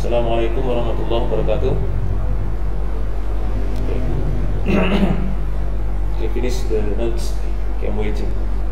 Assalamualaikum warahmatullahi wabarakatuh. Okay, finish the notes. Okay, I'm waiting.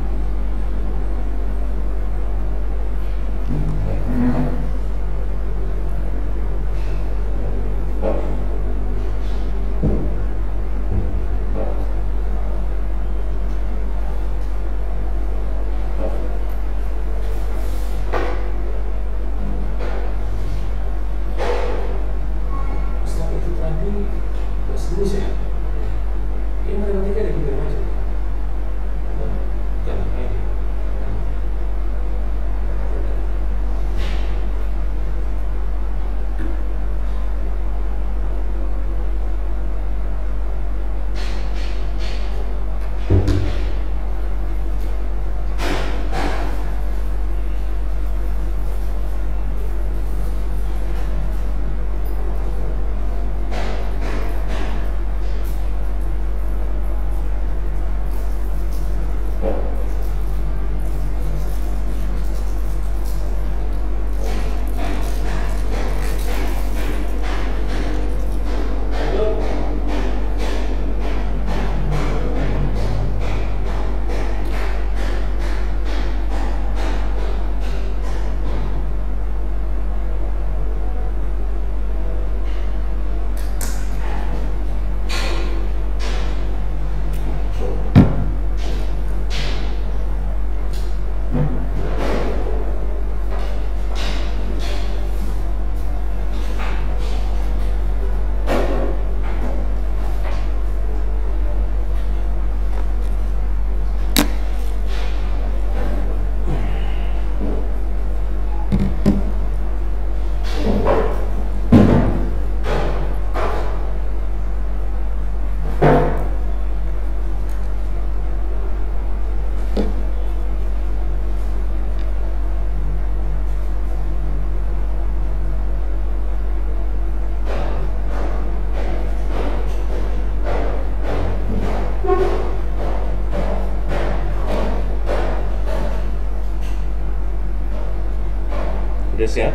Udah siap?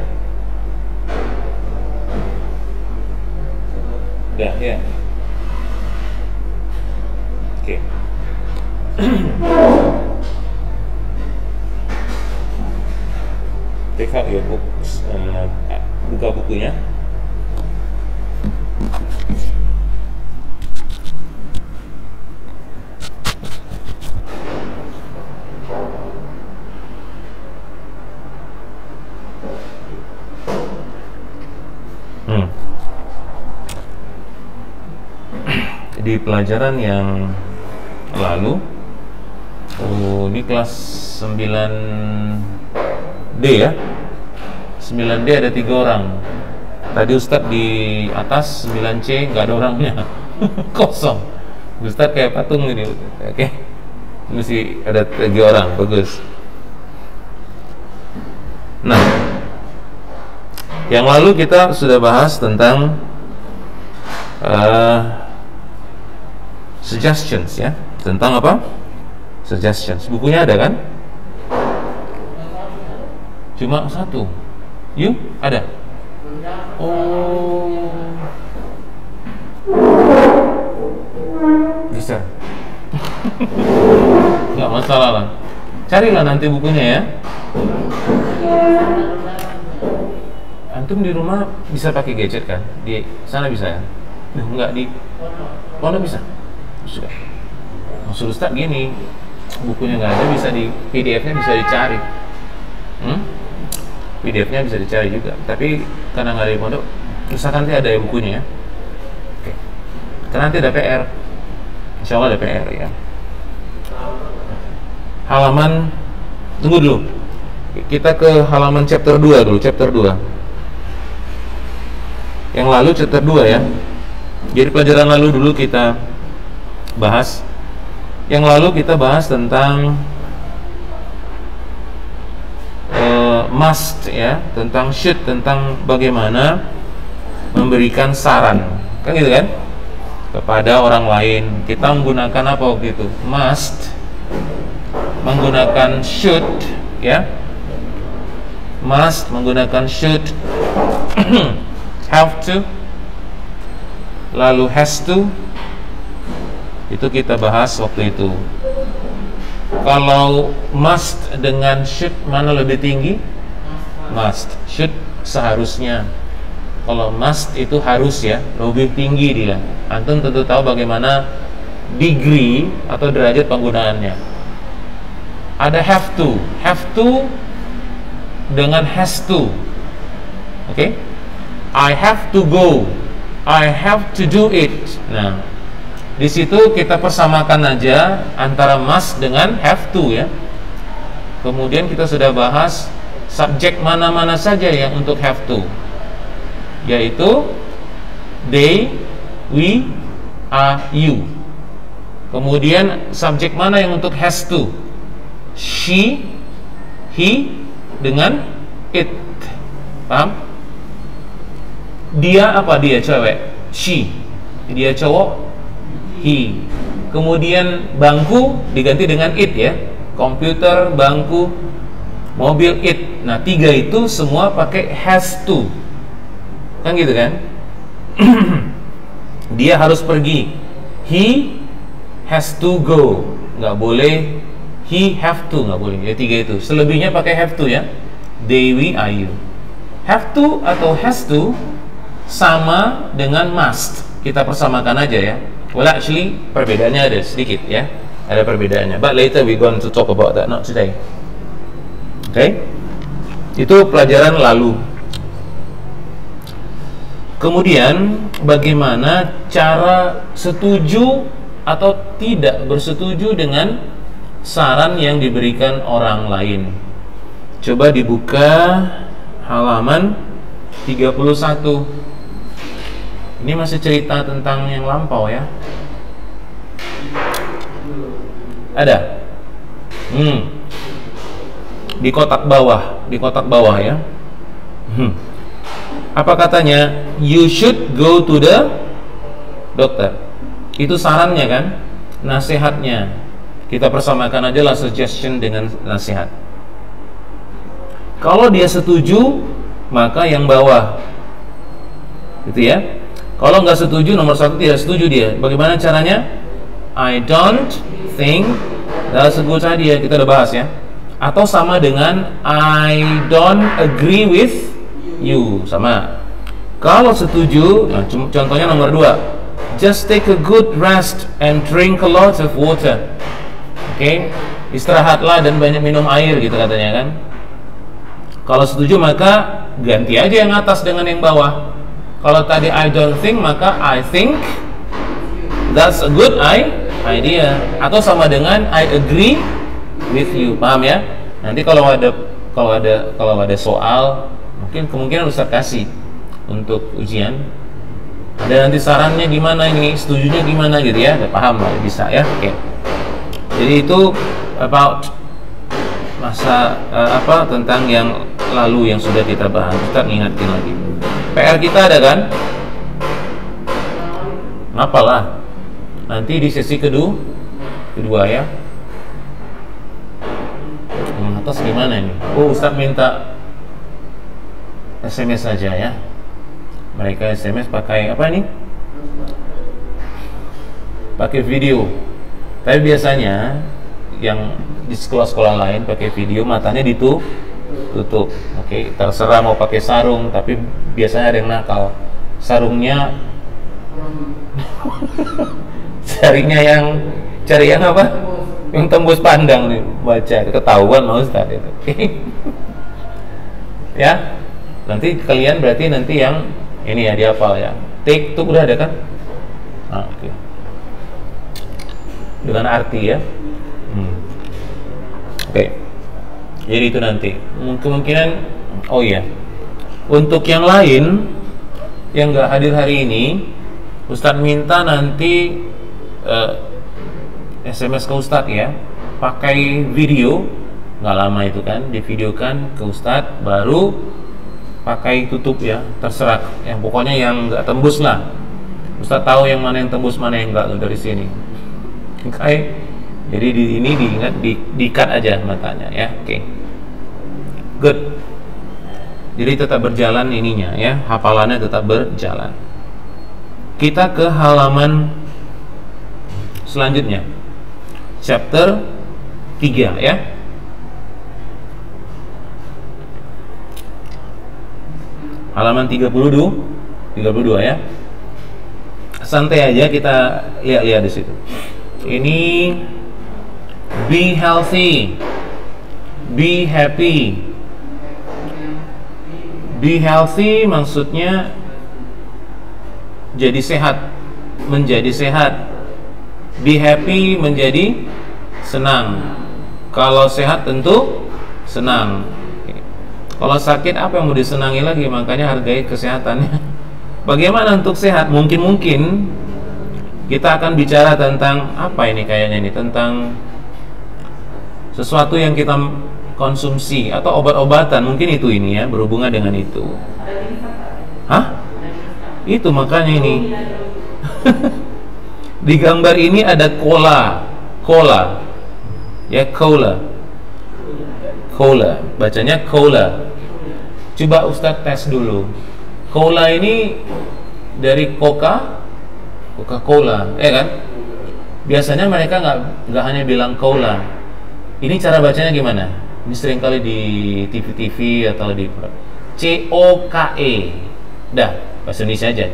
Udah ya? Oke. Take out your books, buka bukunya. Di pelajaran yang lalu, di kelas 9D ya, 9D ada 3 orang. Tadi Ustadz di atas 9C nggak ada orangnya. Kosong. Ustadz kayak patung ini. Oke, mesti ada 3 orang. Bagus. Nah, yang lalu kita sudah bahas tentang suggestions ya, tentang apa? Suggestions. Bukunya ada kan? Cuma 1. You ada? Oh, bisa. Nggak masalah lah. Carilah nanti bukunya ya. Antum di rumah bisa pakai gadget kan? Di sana bisa ya? Enggak, di pondok bisa? Sudah. Maksud Ustaz gini, bukunya nggak ada, bisa di PDF-nya bisa dicari. PDF-nya bisa dicari juga. Tapi karena nggak ada di pondok, misalkan nanti ada ya bukunya ya. Oke. Karena nanti ada PR. Insya Allah ada PR ya. Halaman, tunggu dulu. Kita ke halaman chapter 2 dulu, chapter 2. Yang lalu chapter 2 ya. Jadi pelajaran lalu dulu kita bahas. Yang lalu kita bahas tentang must ya, tentang should, tentang bagaimana memberikan saran, kan gitu kan, kepada orang lain. Kita menggunakan apa waktu itu? Must, menggunakan should ya, must menggunakan should have to, lalu has to. Itu kita bahas waktu itu. Kalau must dengan should, mana lebih tinggi? Must. Should seharusnya. Kalau must itu harus ya, lebih tinggi dia. Antum tentu tahu bagaimana degree atau derajat penggunaannya. Ada have to dengan has to. Oke? I have to go, I have to do it. Nah, di situ kita persamakan aja antara must dengan have to ya. Kemudian kita sudah bahas subjek mana-mana saja yang untuk have to, yaitu they, we, are, you. Kemudian subjek mana yang untuk has to? She, he, dengan it. Paham? Dia apa? Dia cewek, she. Dia cowok, he. Kemudian bangku diganti dengan it ya. Komputer, bangku, mobil, it. Nah, 3 itu semua pakai has to. Kan gitu kan? Dia harus pergi. He has to go. Nggak boleh he have to, nggak boleh. Ya 3 itu. Selebihnya pakai have to ya. They, we, are, you. Have to atau has to sama dengan must. Kita persamakan aja ya. Well, actually perbedaannya ada sedikit ya. Ada perbedaannya. But later we going to talk about that, not today. Okay? Itu pelajaran lalu. Kemudian bagaimana cara setuju atau tidak bersetuju dengan saran yang diberikan orang lain. Coba dibuka halaman 31. Ini masih cerita tentang yang lampau ya. Ada? Di kotak bawah ya. Apa katanya? You should go to the doctor. Itu sarannya kan? Nasihatnya. Kita persamakan aja lah suggestion dengan nasihat. Kalau dia setuju, maka yang bawah. Gitu ya. Kalau nggak setuju, nomor 1 tidak setuju dia. Bagaimana caranya? I don't think that's a good idea. Kita udah bahas ya. Atau sama dengan I don't agree with you. Sama. Kalau setuju, nah, contohnya nomor 2, just take a good rest and drink a lot of water. Oke, istirahatlah dan banyak minum air gitu katanya kan. Kalau setuju maka ganti aja yang atas dengan yang bawah. Kalau tadi I don't think, maka I think that's a good idea. Atau sama dengan I agree with you. Paham ya? Nanti kalau ada soal, mungkin kemungkinan Ustaz kasih untuk ujian. Ada nanti sarannya gimana ini, setujunya gimana gitu ya. Udah paham lah, bisa ya. Oke. Jadi itu about masa tentang yang lalu yang sudah kita bahas. Kita ingatin lagi. PR kita ada kan? Apalah. Nanti di sesi kedua ya. Atas gimana ini? Oh, Ustaz minta SMS saja ya. Mereka SMS pakai apa nih? Pakai video. Tapi biasanya yang di sekolah-sekolah lain pakai video, matanya tutup. Oke, terserah mau pakai sarung, tapi biasanya ada yang nakal. Sarungnya cari yang apa? Yang tembus pandang nih, baca ketahuan mau Ustaz itu. Ya. Nanti kalian berarti nanti yang ini ya dihafal ya. Take tuh udah ada kan? Nah, oke. Dengan arti ya. Oke. Jadi itu nanti kemungkinan. Oh iya, untuk yang lain yang nggak hadir hari ini, Ustadz minta nanti SMS ke Ustadz ya, pakai video. Nggak lama itu kan, divideokan ke Ustadz, baru pakai tutup ya, terserah. Yang pokoknya yang nggak tembus lah. Ustadz tahu yang mana yang tembus, mana yang nggak dari sini. Oke. Jadi di ini diingat di cut aja matanya ya. Oke. Good. Jadi tetap berjalan ininya ya, hafalannya tetap berjalan. Kita ke halaman selanjutnya, chapter 3 ya. Halaman 32 ya. Santai aja kita lihat-lihat di situ. Ini be healthy, be happy. Be healthy maksudnya jadi sehat, menjadi sehat. Be happy menjadi senang. Kalau sehat tentu senang. Kalau sakit apa yang mau disenangi lagi? Makanya hargai kesehatannya. Bagaimana untuk sehat? Mungkin kita akan bicara tentang apa ini kayaknya ini, tentang sesuatu yang kita konsumsi atau obat-obatan, mungkin itu ini ya, berhubungan dengan itu. Hah? Itu makanya ini. Di gambar ini ada cola. Ya, cola. Bacanya cola. Coba Ustadz tes dulu. Cola ini dari Coca-Cola, ya kan? Biasanya mereka nggak hanya bilang cola. Ini cara bacanya gimana? Ini sering kali di TV atau di C-O-K-E. Dah, bahasa Indonesia aja.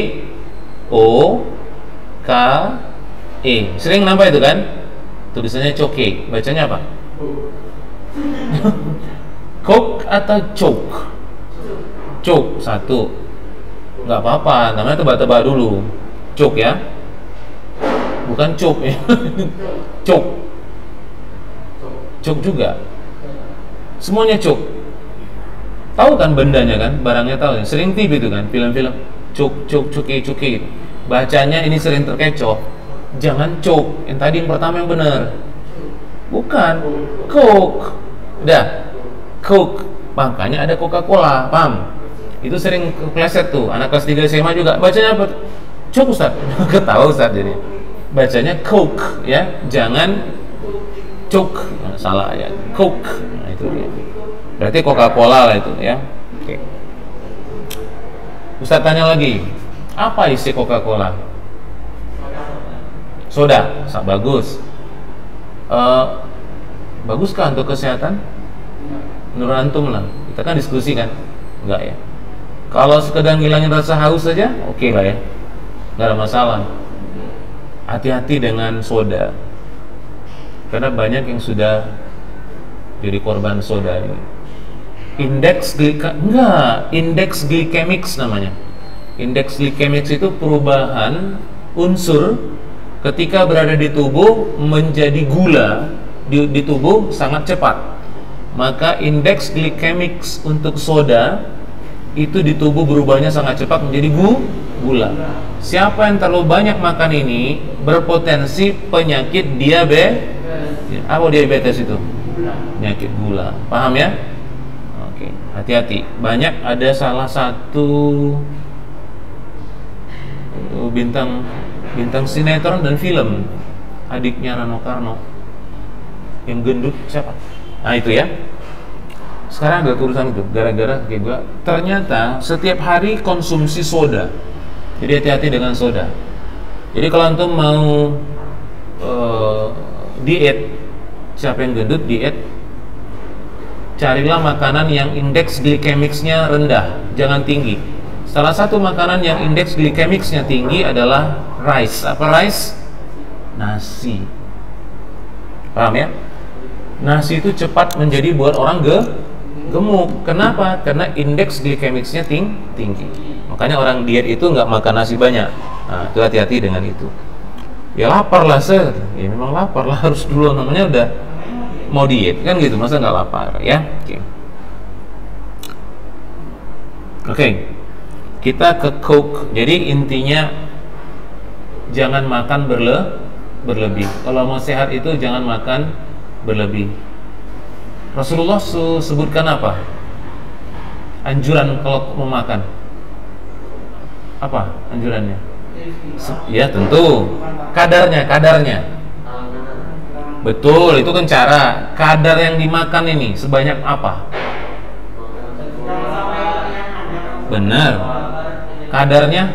C-O-K-E. Sering nampak itu kan? Tulisannya coke. Bacanya apa? Coke atau choke? Choke satu. Nggak apa-apa, namanya tebak-tebak dulu. Choke ya. Bukan choke ya. Choke. Choke juga. Semuanya choke. Tahu kan bendanya kan, barangnya tahu. Sering TV itu kan, film-film cuki. Bacanya ini sering terkecoh. Jangan choke. Yang tadi yang pertama yang benar. Bukan Coke. Udah. Coke. Makanya ada Coca-Cola, paham? Itu sering kepleset tuh. Anak kelas 3 SMA juga. Bacanya apa? Choke Ustaz. Ketahu Ustaz jadi. Bacanya Coke ya. Jangan choke. Salah ya. Coke. Nah, itu dia. Berarti Coca-Cola lah itu ya. Oke. Ustaz tanya lagi, apa isi Coca-Cola? Soda. Bagus. Baguskah untuk kesehatan? Menurut antum lah. Kita kan diskusi kan? Enggak ya. Kalau sekedar ngilangin rasa haus saja, oke lah ya. Enggak ada masalah. Hati-hati dengan soda. Karena banyak yang sudah jadi korban soda ini. Indeks glikemix namanya. Indeks glikemix itu perubahan unsur ketika berada di tubuh menjadi gula di tubuh sangat cepat. Maka indeks glikemix untuk soda itu di tubuh berubahnya sangat cepat menjadi gula. Siapa yang terlalu banyak makan ini berpotensi penyakit diabetes. Apa diabetes itu? Penyakit gula. Paham ya? Oke, hati-hati. Banyak ada salah satu bintang sinetron dan film, adiknya Rano Karno yang gendut siapa? Nah itu ya. Sekarang ada tulisan itu gara-gara kayak gua. Ternyata setiap hari konsumsi soda. Jadi hati-hati dengan soda. Jadi kalau antum mau diet, siapa yang gendut diet, carilah makanan yang indeks glikemixnya rendah, jangan tinggi. Salah satu makanan yang indeks glikemixnya tinggi adalah rice. Apa rice? Nasi. Paham ya? Nasi itu cepat menjadi buat orang gemuk. Kenapa? Karena indeks glikemixnya tinggi. Makanya orang diet itu nggak makan nasi banyak. Nah, itu hati-hati dengan itu. Ya lapar lah ya memang lapar lah, harus dulu, namanya udah mau diet kan gitu, masa nggak lapar ya. Oke. Kita ke Coke. Jadi intinya jangan makan berlebih. Kalau mau sehat itu jangan makan berlebih. Rasulullah sebutkan apa? Anjuran kalau mau makan. Apa anjurannya? Ya tentu kadarnya. Betul, itu kan cara. Kadar yang dimakan ini sebanyak apa? Benar. Kadarnya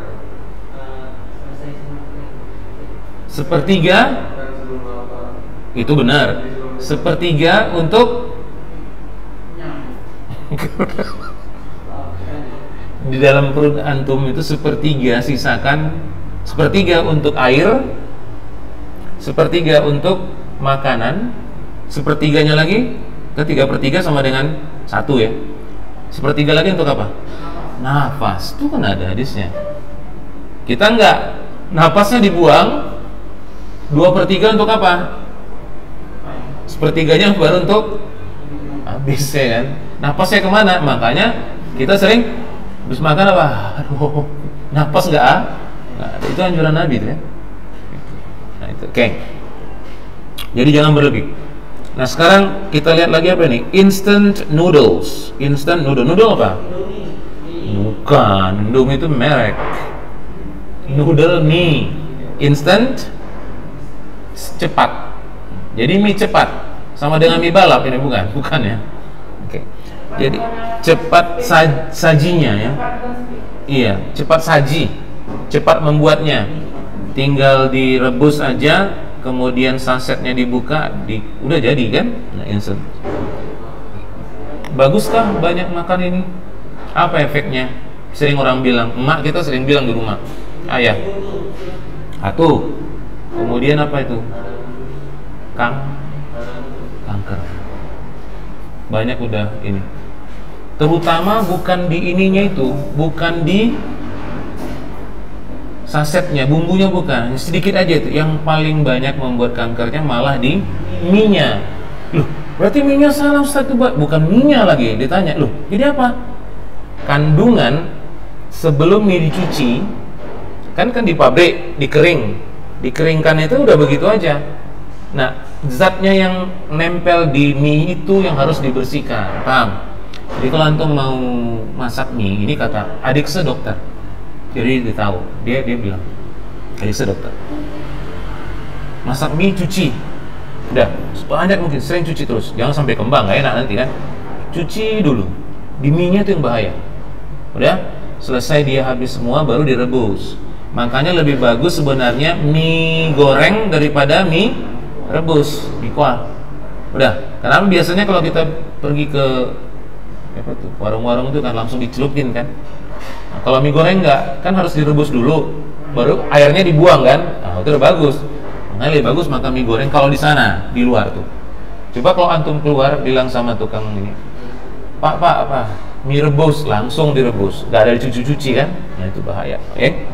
sepertiga, itu benar. Sepertiga untuk di dalam perut antum itu sepertiga, sisakan sepertiga untuk air, sepertiga untuk makanan, sepertiganya lagi, ke 3/3 sama dengan 1 ya. Sepertiga lagi untuk apa? Nafas. Itu kan ada hadisnya. Kita enggak, nafasnya dibuang, 2/3 untuk apa? Sepertiganya baru untuk habis ya kan. Nafasnya kemana? Makanya kita sering habis makan apa? Aduh, nafas enggak ah? Nah, itu anjuran Nabi itu ya. Nah itu, oke. Jadi jangan berlebih. Nah sekarang kita lihat lagi apa nih? Instant noodles. Instant noodle. Noodle apa? Bukan. Indomie itu merek. Noodle mie. Instant cepat. Jadi mie cepat sama dengan mie balap ini bukan? Bukan ya. Oke. Jadi cepat sajinya ya. Iya, cepat saji. Cepat membuatnya. Tinggal direbus aja, kemudian sasetnya dibuka, udah jadi kan? Nah, instant. Baguskah banyak makan ini? Apa efeknya? Sering orang bilang, emak kita sering bilang di rumah, ayah, atuh, kemudian apa itu? Kanker. Banyak udah ini. Terutama bukan di ininya itu, bukan di sasetnya, bumbunya bukan, sedikit aja itu. Yang paling banyak membuat kankernya malah di mie-nya. Loh, berarti mie-nya salah Ustaz, bukan mie-nya lagi. Ditanya, loh, jadi apa? Kandungan sebelum mie dicuci, kan di pabrik, dikeringkan itu udah begitu aja. Nah, zatnya yang nempel di mie itu yang harus dibersihkan, paham? Jadi kalau antum mau masak mie, ini kata adik sedokter. Jadi dia tahu, dia bilang, adik sedokter, masak mie cuci, udah sebanyak mungkin, sering cuci terus, jangan sampai kembang, gak enak nanti kan. Cuci dulu, di mie-nya itu yang bahaya. Udah selesai dia habis semua baru direbus. Makanya lebih bagus sebenarnya mie goreng daripada mie rebus, mie kuah. Udah, karena biasanya kalau kita pergi ke apa tuh, warung-warung itu kan langsung dicelupin kan. Nah, kalau mie goreng enggak, kan harus direbus dulu, baru airnya dibuang kan. Nah, itu udah bagus. Makanya lebih bagus makan mie goreng kalau di sana, di luar tuh. Coba kalau antum keluar bilang sama tukang ini, Pak, apa? Mie rebus, langsung direbus, nggak ada dicuci-cuci kan? Nah itu bahaya. Oke.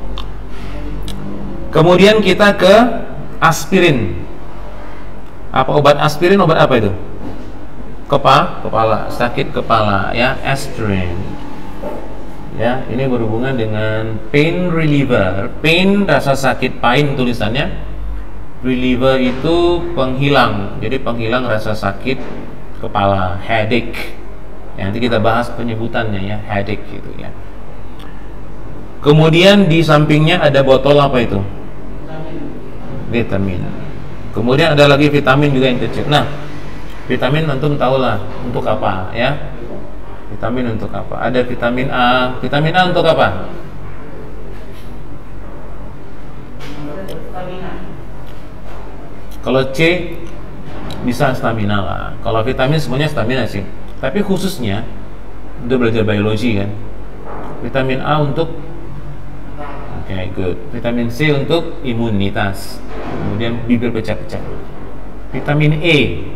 Kemudian kita ke aspirin. Apa obat aspirin? Obat apa itu? Kepala, sakit kepala ya, aspirin. Ya, ini berhubungan dengan pain reliever. Pain rasa sakit, pain tulisannya. Reliever itu penghilang. Jadi penghilang rasa sakit kepala, headache. Ya, nanti kita bahas penyebutannya ya, headache gitu ya. Kemudian di sampingnya ada botol apa itu? Vitamin. Kemudian ada lagi vitamin juga yang kecil. Nah, vitamin antum tahulah untuk apa ya? Vitamin untuk apa? Ada vitamin A. Vitamin A untuk apa? Kalau C bisa stamina lah. Kalau vitamin semuanya stamina sih. Tapi khususnya udah belajar biologi kan. Vitamin A untuk good. Vitamin C untuk imunitas. Kemudian bibir pecah-pecah. Vitamin E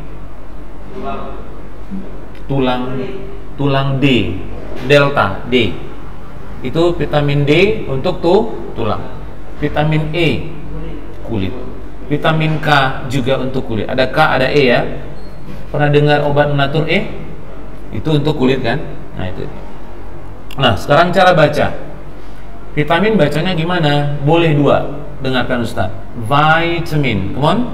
tulang D, delta D. Itu vitamin D untuk tulang. Vitamin E kulit. Vitamin K juga untuk kulit. Ada K, ada E ya. Pernah dengar obat menatur E? Itu untuk kulit kan? Nah itu. Nah sekarang cara baca. Vitamin bacanya gimana? Boleh dua. Dengarkan Ustaz. Vitamin. Come on.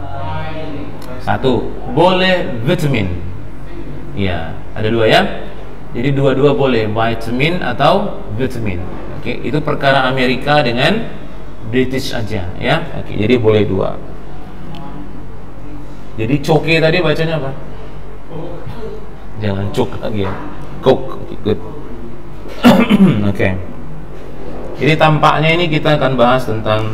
Satu. Boleh vitamin. Ya, ada dua ya. Jadi dua-dua boleh, vitamin atau vitamin. Oke, itu perkara Amerika dengan British aja ya. Oke, jadi boleh dua. Jadi coke tadi bacanya apa? Jangan cok lagi ya. Coke. Oke, good. Oke. Jadi tampaknya ini kita akan bahas tentang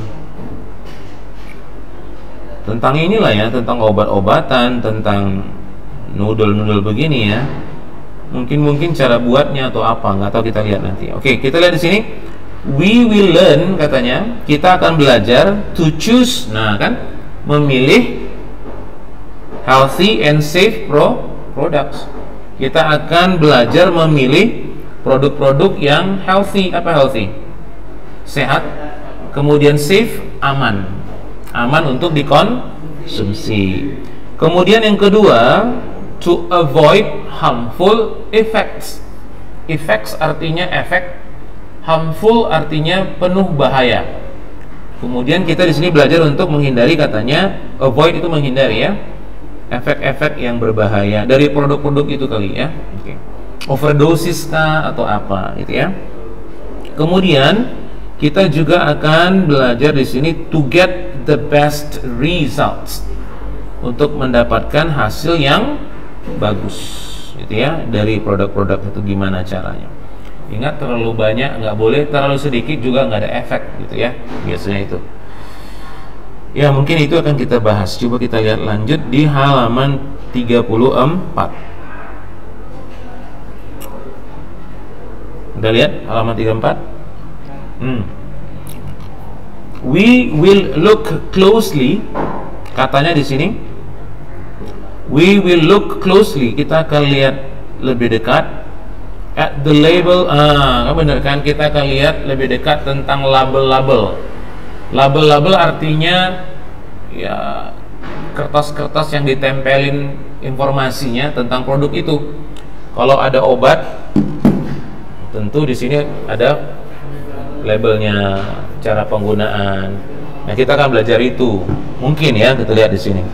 inilah ya, tentang obat-obatan, tentang noodle begini ya. Mungkin cara buatnya atau apa, nggak tahu, kita lihat nanti. Oke, kita lihat di sini. We will learn, katanya, kita akan belajar to choose, nah kan, memilih healthy and safe products. Kita akan belajar memilih produk-produk yang healthy. Apa healthy? Sehat. Kemudian safe, aman untuk dikonsumsi. Kemudian yang kedua, to avoid harmful effects. Effects artinya efek, harmful artinya penuh bahaya. Kemudian kita di sini belajar untuk menghindari, katanya, avoid itu menghindari ya, efek-efek yang berbahaya dari produk-produk itu kali ya. Oke. Overdosis kah atau apa gitu ya. Kemudian kita juga akan belajar di sini to get the best results, untuk mendapatkan hasil yang bagus gitu ya dari produk-produk itu. Gimana caranya? Ingat, terlalu banyak nggak boleh, terlalu sedikit juga nggak ada efek gitu ya, biasanya itu ya. Mungkin itu akan kita bahas. Coba kita lihat lanjut di halaman 34. Udah lihat halaman 34? We will look closely, katanya di sini. We will look closely, kita akan lihat lebih dekat, at the label. Benar kan, kita akan lihat lebih dekat tentang label-label. Label-label artinya ya kertas-kertas yang ditempelin informasinya tentang produk itu. Kalau ada obat, tentu di sini ada labelnya, cara penggunaan. Nah, kita akan belajar itu. Mungkin ya, kita lihat di sini.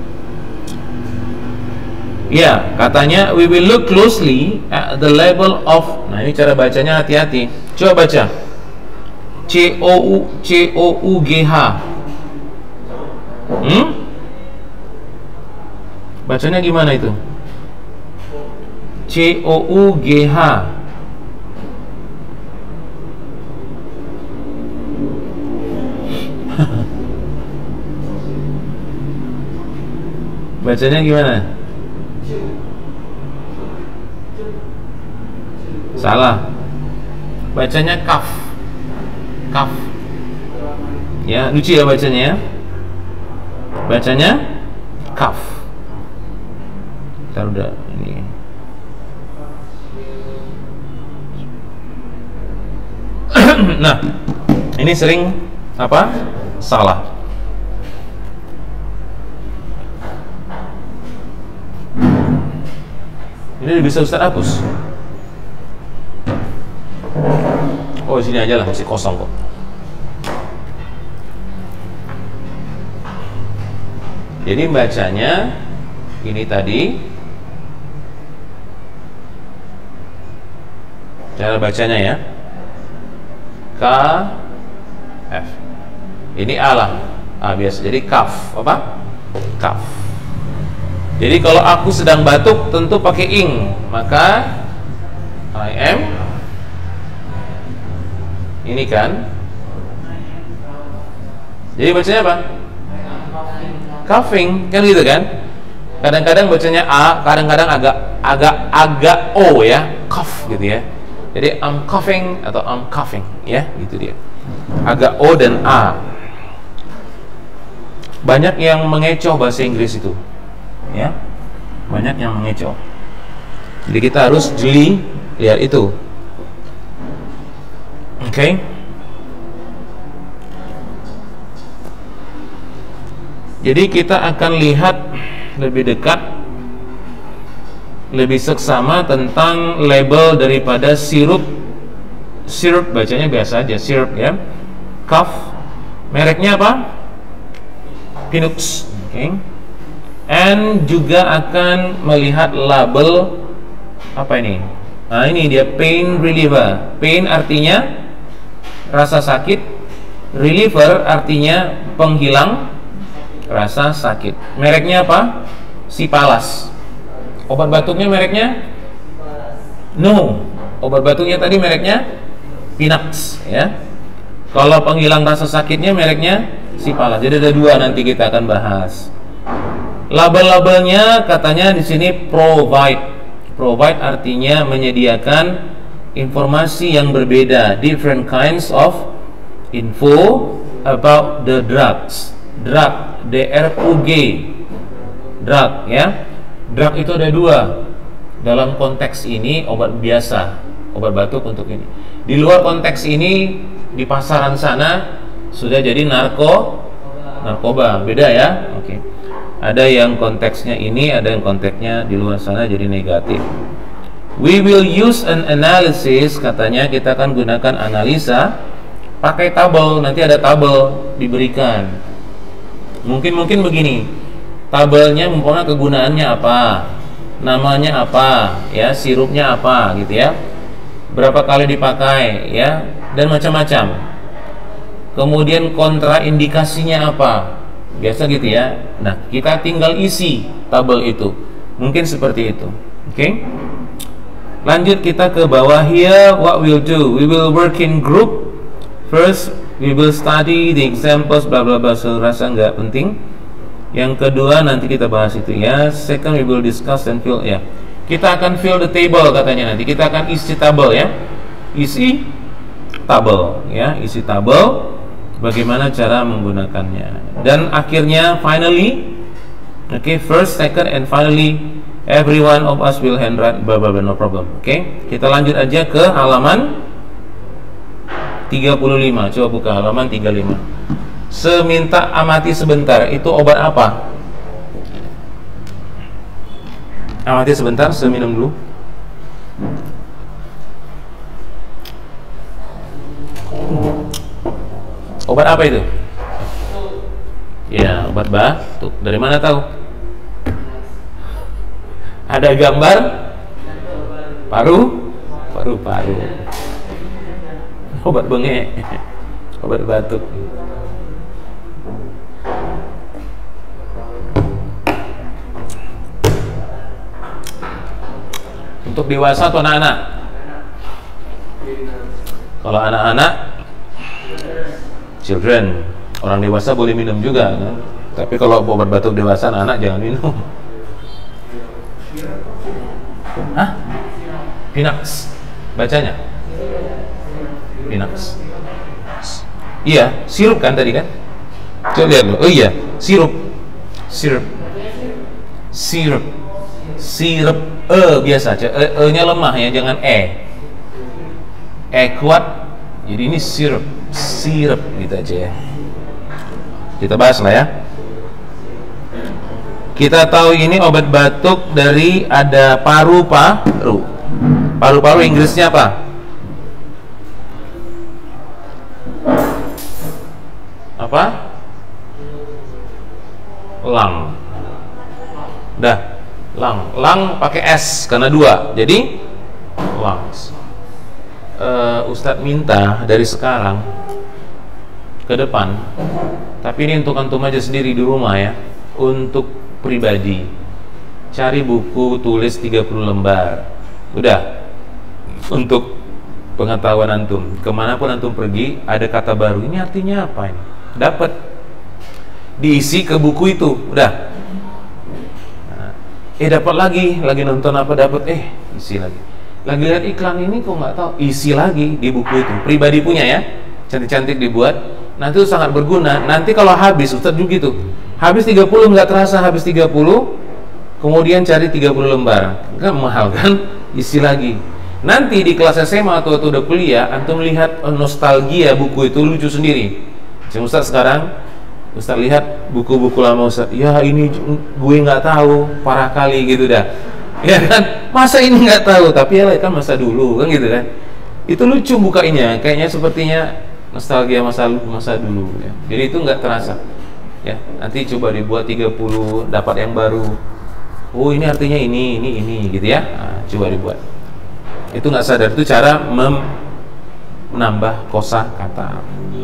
Ya, katanya we will look closely at the label of. Nah, ini cara bacanya, hati-hati. Coba baca. COUGH. Bacanya gimana itu? COUGH. Bacanya gimana? Salah. Bacanya kaf. Kaf. Ya, lucu ya bacanya ya. Bacanya kaf. Kita udah ini. Nah, ini sering apa? Salah. Ini bisa Ustaz hapus. Oh, sini aja lah, masih kosong kok. Jadi bacanya ini tadi, cara bacanya ya, K F. Ini A lah, A biasa. Jadi kaf, apa? Kaf. Jadi kalau aku sedang batuk tentu pakai ing, maka I am. Ini kan. Jadi bacanya apa? Coughing, kan gitu kan? Kadang-kadang bacanya A, kadang-kadang agak O ya, cough gitu ya. Jadi I'm coughing atau I'm coughing ya, gitu dia. Agak O dan A. Banyak yang mengecoh bahasa Inggris itu. Ya. Banyak yang mengecoh. Jadi kita harus jeli lihat itu. Oke. Jadi kita akan lihat lebih dekat, lebih seksama tentang label daripada sirup. Sirup bacanya biasa aja, sirup ya. Cough. Mereknya apa? Pinux. Oke. And juga akan melihat label apa ini? Nah, ini dia pain reliever. Pain artinya rasa sakit, reliever artinya penghilang rasa sakit. Mereknya apa? Cipalas. Obat batuknya mereknya? No. Obat batuknya tadi mereknya Pinax ya. Kalau penghilang rasa sakitnya mereknya Cipalas. Jadi ada dua, nanti kita akan bahas. Label-labelnya katanya di sini provide. Provide artinya menyediakan informasi yang berbeda, different kinds of info about the drugs. Drug, DRUG, drug ya. Drug itu ada dua. Dalam konteks ini obat biasa, obat batuk untuk ini. Di luar konteks ini, di pasaran sana sudah jadi narkoba, beda ya. Oke. Ada yang konteksnya ini, ada yang konteksnya di luar sana jadi negatif. We will use an analysis, katanya kita akan gunakan analisa pakai tabel. Nanti ada tabel diberikan. Mungkin begini. Tabelnya umpamanya kegunaannya apa, namanya apa, ya, sirupnya apa gitu ya. Berapa kali dipakai ya, dan macam-macam. Kemudian kontraindikasinya apa. Biasa gitu ya. Nah, kita tinggal isi tabel itu. Mungkin seperti itu. Oke. Lanjut kita ke bawah. Here what we'll do, we will work in group. First we will study the examples bla bla bla. So rasa nggak penting. Yang kedua nanti kita bahas itu ya. Second we will discuss and fill ya. Kita akan fill the table katanya nanti. Kita akan isi tabel ya. Isi tabel ya, isi tabel. Bagaimana cara menggunakannya. Dan akhirnya finally, okay, first, second, and finally every one of us will handwrite blah blah blah, no problem. Okay, kita lanjut aja ke halaman 35. Coba buka halaman 35. Seminta amati sebentar, itu obat apa? Amati sebentar, seminum dulu. Obat apa itu? Ya, obat batuk. Dari mana tahu? Ada gambar paru. Obat bengek, obat batuk. Untuk dewasa atau anak-anak? Kalau anak-anak, children. Orang dewasa boleh minum juga kan? Tapi kalau obat batuk dewasa, anak jangan minum. Hah? Pinax. Bacanya Pinax. Iya, sirup kan tadi kan? Coba lihat dulu. Oh iya, sirup. Biasa. E-nya lemah ya, jangan E. E kuat. Jadi ini sirup gitu aja ya. Kita bahas lah ya. Kita tahu ini obat batuk dari ada paru-paru. Paru-paru Inggrisnya apa? Apa? Lung. Dah. Lung pakai S karena dua. Jadi lungs. Ustadz minta dari sekarang ke depan, tapi ini untuk antum aja sendiri di rumah ya, untuk pribadi, cari buku tulis 30 lembar. Udah, untuk pengetahuan antum, kemanapun antum pergi ada kata baru, ini artinya apa ini, dapat diisi ke buku itu. Udah, dapat lagi nonton apa, dapat isi lagi lihat iklan ini kok nggak tahu, isi lagi di buku itu, pribadi punya ya, cantik-cantik dibuat. Nanti itu sangat berguna. Nanti kalau habis, Ustadz juga gitu, habis 30 nggak terasa, habis 30 kemudian cari 30 lembar, kan mahal kan, isi lagi. Nanti di kelas SMA atau udah kuliah, antum lihat nostalgia buku itu lucu sendiri. Ustadz sekarang, Ustadz lihat buku-buku lama Ustadz, ya ini gue nggak tahu, parah kali gitu dah. Ya kan, masa ini nggak tahu, tapi ya kan masa dulu kan gitu kan. Itu lucu bukanya, kayaknya sepertinya nostalgia masa dulu ya. Jadi itu nggak terasa ya. Nanti coba dibuat 30, dapat yang baru. Oh ini artinya ini gitu ya. Nah, coba dibuat. Itu nggak sadar, itu cara menambah kosakata.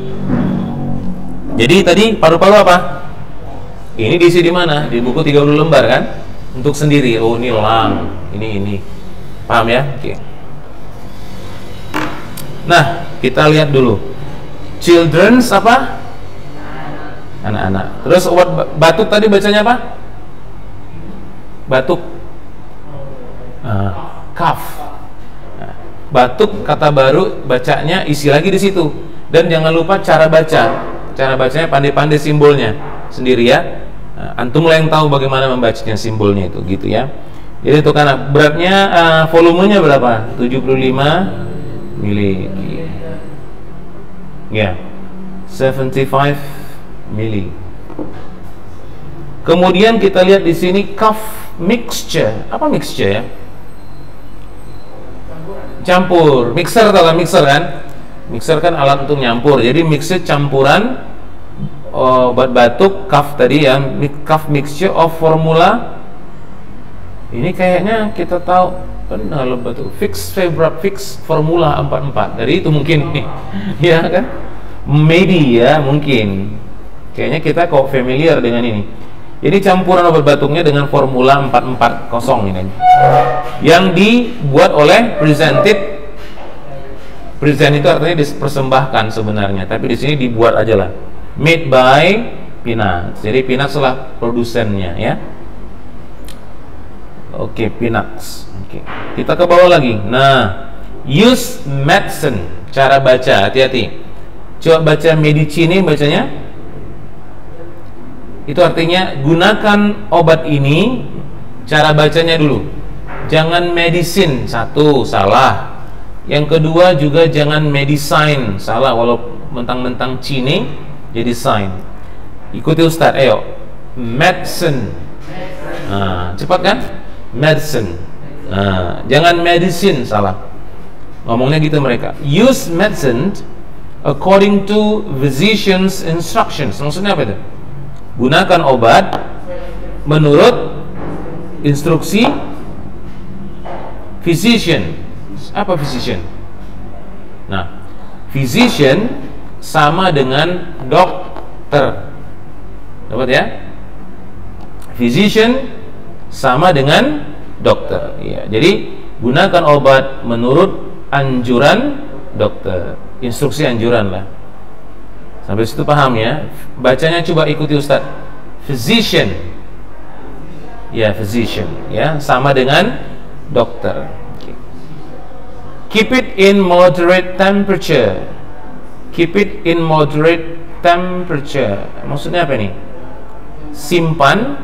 Jadi tadi paru-paru apa? Ini diisi di mana? Di buku 30 lembar kan? Untuk sendiri. Oh ini lung, ini paham ya? Oke. Nah, kita lihat dulu. Children's apa? Anak-anak. Terus obat batuk tadi bacanya apa? Batuk. Cough. Nah, batuk kata baru, bacanya isi lagi di situ. Dan jangan lupa cara baca. Cara bacanya pandai-pandai simbolnya sendiri ya. Nah, antum lah yang tahu bagaimana membacanya simbolnya itu, gitu ya. Jadi untuk anak, beratnya volumenya berapa? 75 mili. Ya. 75 mili. Kemudian kita lihat di sini cough mixture. Apa mixture ya? Campur. Mixer, tahu kan mixer kan? Mixer kan alat untuk nyampur. Jadi mixer campuran obat batuk cough tadi ya, cough mixture of formula. Ini kayaknya kita tahu benar loh batuk. Fix febrat fix formula 44. Dari itu mungkin nih. Ya kan? Maybe ya, mungkin. Kayaknya kita kok familiar dengan ini. Jadi campuran obat batuknya dengan formula 440 ini. Yang dibuat oleh present itu artinya dipersembahkan sebenarnya, tapi di sini dibuat aja lah. Made by Pinax. Jadi Pinax lah produsennya ya. Oke, Pinax. Oke. Kita ke bawah lagi. Nah, use medicine. Cara baca, hati-hati. Coba baca medicine bacanya. Itu artinya gunakan obat ini. Cara bacanya dulu. Jangan medicine, satu salah. Yang kedua juga jangan medicine, salah. Walau mentang-mentang cine jadi sign. Ikuti Ustaz, ayo. Medicine. Nah, cepat kan? Medicine. Nah, jangan medicine, salah. Ngomongnya gitu mereka. Use medicine according to physician's instructions. Maksudnya apa itu? Gunakan obat menurut instruksi physician. Apa physician? Nah, physician sama dengan dokter. Dapat ya? Physician sama dengan dokter. Ya, jadi gunakan obat menurut anjuran dokter. Instruksi anjuran lah. Sampai situ paham ya? Bacanya coba ikuti Ustaz. Physician. Ya, physician ya, sama dengan dokter. Keep it in moderate temperature. Keep it in moderate temperature. Maksudnya apa nih? Simpan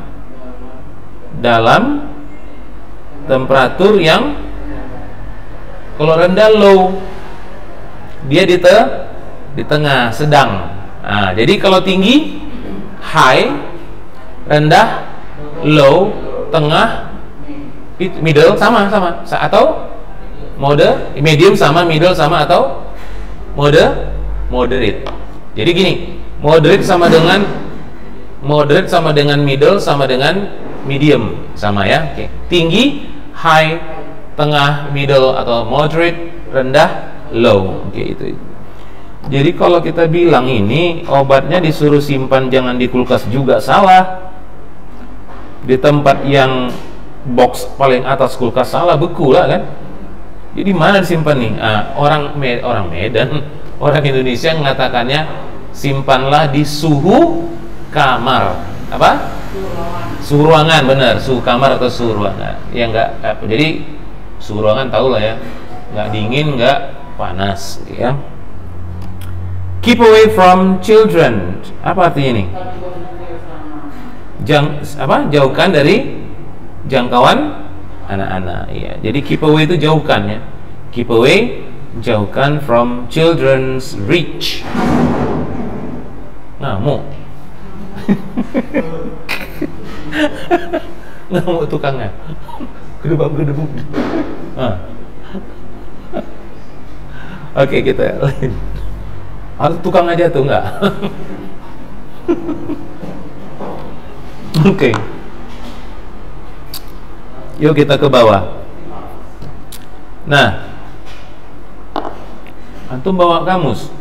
dalam temperatur yang, kalau rendah low, dia di tengah, sedang. Nah, jadi kalau tinggi high, rendah low, tengah middle sama atau medium sama, middle sama, atau moderate. Jadi gini, moderate sama dengan middle sama dengan medium sama ya. Oke. Tinggi high, tengah middle atau moderate, rendah low. Oke, itu. Jadi kalau kita bilang ini obatnya disuruh simpan jangan di kulkas juga salah. Di tempat yang box paling atas kulkas salah, beku lah kan. Jadi mana disimpan nih? Orang Medan, orang Indonesia mengatakannya simpanlah di suhu kamar. Apa? Suhu ruangan, benar. Suhu kamar atau suhu ruangan. Ya enggak. Jadi suhu ruangan tahu lah ya. Enggak dingin, enggak panas, ya. Keep away from children. Apa artinya ini? Jauhkan dari jangkauan anak-anak. Ya. Jadi keep away itu jauhkan ya. Keep away, jauhkan from children's reach. Ngamuk. Ngamuk tukangnya. Gedebuk. Oke, kita lain. Harus tukang aja tuh, enggak? Oke. Yuk kita ke bawah. Nah, antum bawa kamus.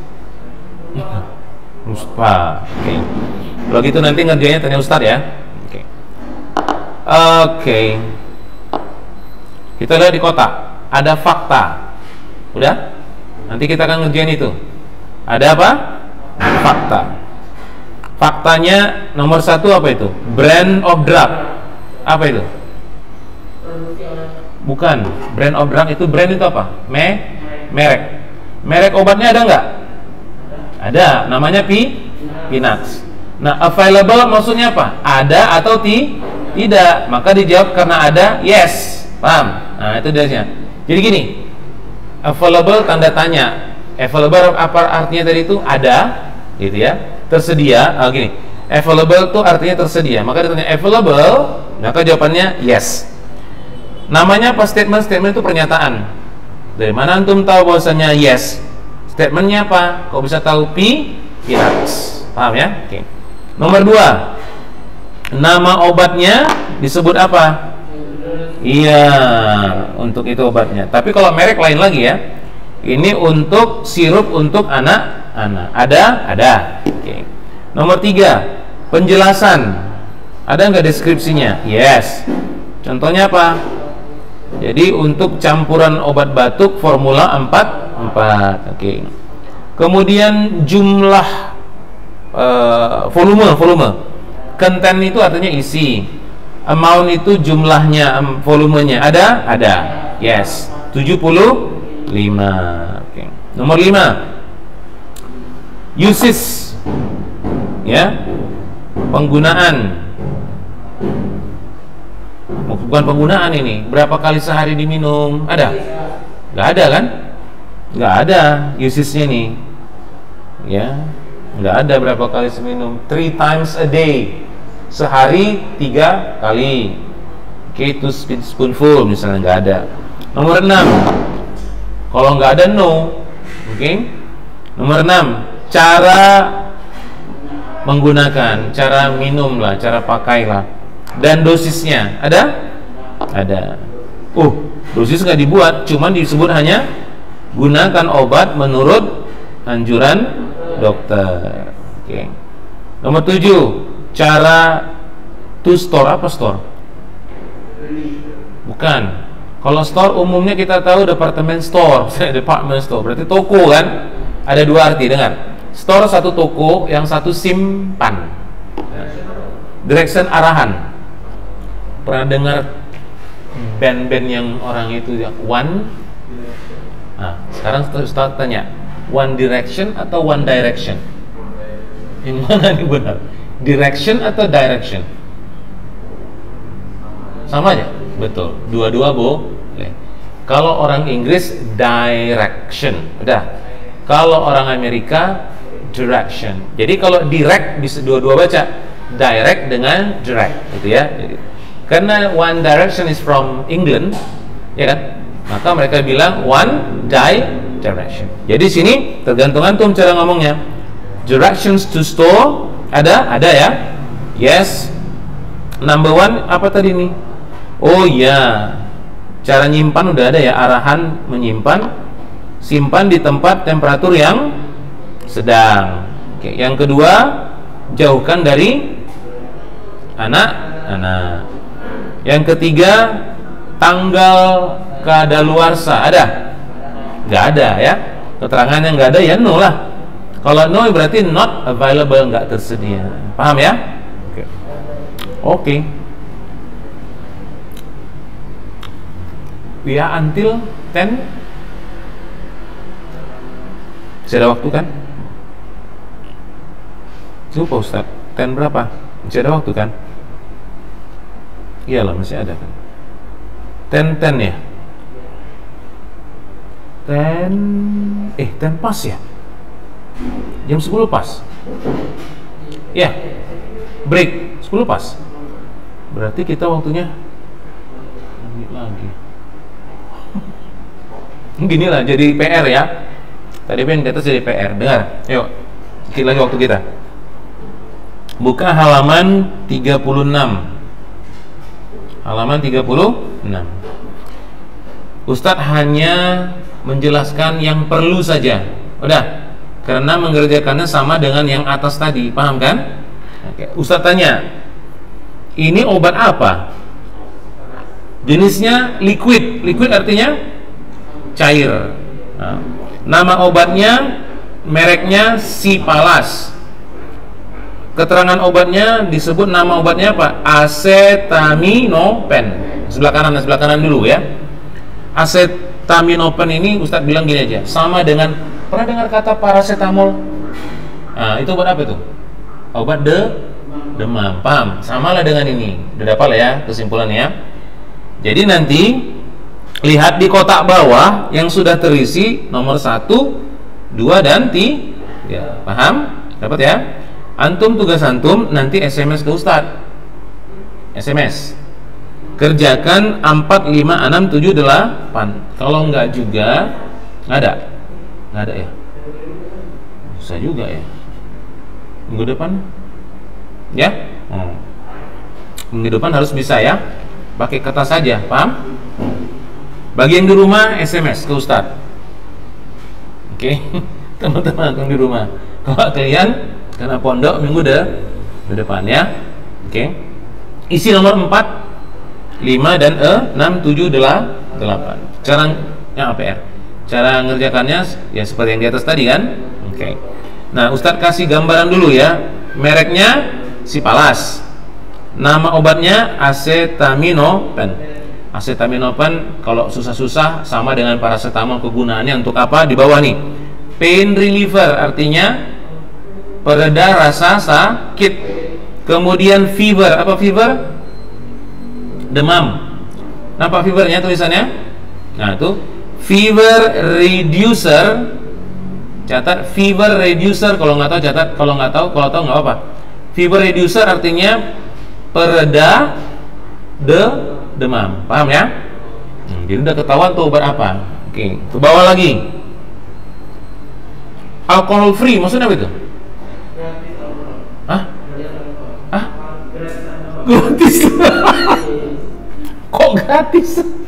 Pak. Oke. Kalau gitu nanti ngerjainnya tanya Ustaz ya. Oke. Kita lihat di kotak. Ada fakta. Udah? Nanti kita akan ngerjain itu. Ada apa? Fakta. Faktanya nomor 1 apa itu? Brand of drug. Apa itu? Bukan. Brand of drug itu, brand itu apa? Merek. Merek obatnya ada nggak? Ada. Namanya Pinax. Nah, available maksudnya apa? Ada atau tidak? Maka dijawab karena ada, yes. Paham? Nah, itu dasarnya. Jadi gini, available tanda tanya. Available apa artinya tadi itu? Ada, gitu ya. Tersedia. Gini, available itu artinya tersedia. Maka ditanya available, maka jawabannya yes. Namanya apa statement? Statement itu pernyataan. Dari mana antum tahu bahwasanya yes? Statementnya apa? Kok bisa tahu Pinax? Paham ya? Oke. Nomor 2, nama obatnya disebut apa? Iya, untuk itu obatnya. Tapi kalau merek lain lagi ya. Ini untuk sirup untuk anak-anak. Ada. Oke. Nomor 3, penjelasan. Ada nggak deskripsinya? Yes. Contohnya apa? Jadi untuk campuran obat batuk formula 4. Oke. Kemudian jumlah volume. Content itu artinya isi. Amount itu jumlahnya, volumenya. Ada. Yes. 75. Oke. Nomor 5, uses. Ya. Penggunaan. Bukan penggunaan ini. Berapa kali sehari diminum? Ada? Nggak ada kan? Nggak ada usesnya nih. Ya. Nggak ada berapa kali seminum. 3 times a day. Sehari 3 kali. Oke, itu spoonful misalnya, nggak ada. Nomor 6, kalau nggak ada no. Oke. Nomor 6, cara menggunakan, cara minum lah, cara pakai lah. Dan dosisnya ada? Ada. Dosis nggak dibuat, cuman disebut hanya gunakan obat menurut anjuran dokter. Oke. Nomor 7, cara to store. Apa store? Bukan. Kalau store umumnya kita tahu department store, department store berarti toko kan? Ada 2 arti, dengar. Store satu toko, yang satu simpan. Direction, arahan. Pernah dengar band-band yang orang itu yang One? Nah, sekarang Ustaz tanya, One Direction atau One Direction? Yang mana nih benar? Direction atau direction? Sama aja? Betul. Dua-dua boleh. Kalau orang Inggris direction, udah. Kalau orang Amerika direction. Jadi kalau direct bisa dua-dua baca, direct dengan direct, gitu ya. Jadi, karena One Direction is from England, ya kan? Maka mereka bilang One Direction. Jadi sini tergantung antum cara ngomongnya. Directions to store ada ya. Yes. Number 1 apa tadi nih? Oh ya, cara nyimpan udah ada ya, arahan menyimpan, simpan di tempat temperatur yang sedang. Oke, yang kedua, jauhkan dari anak-anak. Yang ketiga, tanggal kadaluarsa. Ada? Nggak ada ya. Keterangan yang nggak ada ya no lah. Kalau no berarti not available, nggak tersedia. Paham ya? Oke. We are until 10. Masih ada waktu kan? Lupa Ustaz, 10 berapa? Masih ada waktu kan? Iyalah masih ada kan? 10 ya? 10 pas ya? Jam 10 pas? Ya, break 10 pas. Berarti kita waktunya lagi. Gini lah, jadi PR ya. Tadi yang di atas jadi PR. Dengar, yuk, sedikit lagi waktu kita. Buka halaman 36. Halaman 36. Ustadz hanya menjelaskan yang perlu saja. Udah, karena mengerjakannya sama dengan yang atas tadi. Paham kan? Oke. Ustadz tanya, ini obat apa? Jenisnya liquid. Liquid artinya cair. Nah, Nama obatnya, mereknya Cipalas. Keterangan obatnya disebut nama obatnya apa? Acetaminophen. Sebelah kanan dulu ya. Acetaminophen ini Ustadz bilang gini aja, sama dengan, pernah dengar kata paracetamol? Nah, itu obat apa itu? Obat demam. Paham? Samalah dengan ini. Udah dapat lah ya kesimpulannya. Jadi nanti lihat di kotak bawah yang sudah terisi nomor 1, 2 dan 3. Paham? Dapat ya? Antum, tugas antum nanti SMS ke Ustadz. SMS. Kerjakan 4, 5, 6, 7, 8. Kalau enggak juga enggak ada ya. Bisa juga ya. Minggu depan ya. Minggu depan harus bisa ya. Pakai kata saja, paham? Bagi yang di rumah SMS ke Ustadz. Oke. Teman-teman yang di rumah. Kalau kalian karena pondok minggu depan ya. Oke. Isi nomor 4, 5 dan 6, 7, 8. Caranya APR. Cara ngerjakannya ya seperti yang di atas tadi kan. Oke. Nah, Ustadz kasih gambaran dulu ya. Mereknya Cipalas. Nama obatnya Acetaminophen. Acetaminophen kalau susah-susah sama dengan paracetamol, kegunaannya untuk apa? Di bawah nih. Pain reliever artinya pereda rasa sakit. Kemudian fever, apa fever? Demam. Nampak fevernya tulisannya? Nah, itu fever reducer. Catat fever reducer, kalau nggak tahu catat, kalau tahu nggak apa-apa. Fever reducer artinya pereda demam. Paham ya? Jadi udah ketahuan tuh obat apa. Oke, ke bawah lagi. Alcohol free maksudnya apa itu? Hah? Gratis. Kok gratis?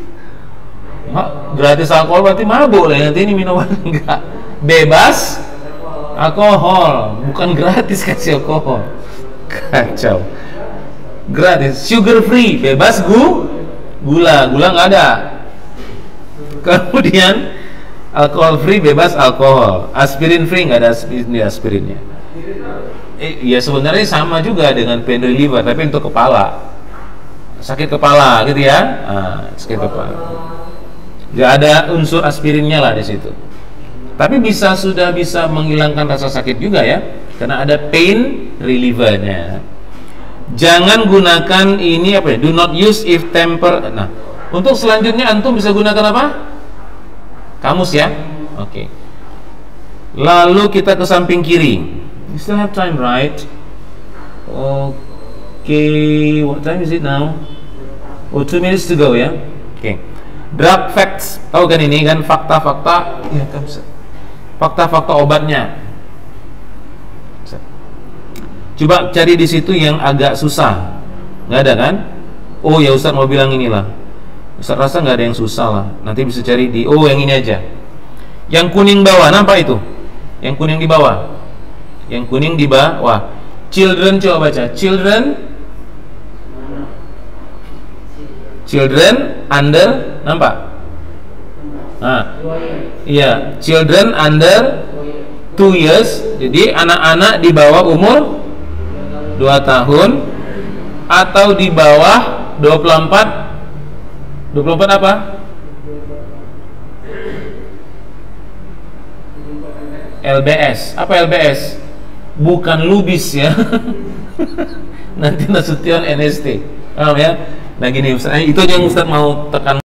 Gratis alkohol berarti mabuk lah nanti ini minuman. Enggak. Bebas alkohol, bukan gratis kasih alkohol. Kacau. Gratis, sugar free, bebas gula nggak ada. Kemudian alkohol free, bebas alkohol. Aspirin free, nggak ada aspirinnya. Ya sebenarnya sama juga dengan pain reliever, tapi untuk kepala, sakit kepala gitu ya. Sakit kepala. Nggak ada unsur aspirinnya lah di situ. Tapi sudah bisa menghilangkan rasa sakit juga ya, karena ada pain relievernya. Jangan gunakan ini apa ya? Do not use if temper. Nah, untuk selanjutnya antum bisa gunakan apa? Kamus ya. Oke. Lalu kita ke samping kiri. You still have time, right? Okay. What time is it now? 2 minutes to go ya. Oke. Drug facts. Tahu kan ini kan fakta-fakta. Ya, fakta-fakta obatnya. Coba cari di situ yang agak susah. Nggak ada kan? Oh ya Ustaz mau bilang inilah. Ustaz rasa nggak ada yang susah lah. Nanti bisa cari di yang ini aja. Yang kuning bawah, nampak itu? Yang kuning di bawah. Yang kuning di bawah. Children, coba baca. Children under, nampak? Nah, iya, children under 2 years. Jadi anak-anak di bawah umur 2 tahun atau di bawah 24 apa? LBS. Apa LBS? Bukan lubis ya. Nanti Nasution NST. Paham ya? Nah gini Ustaz, itu yang Ustaz mau tekan.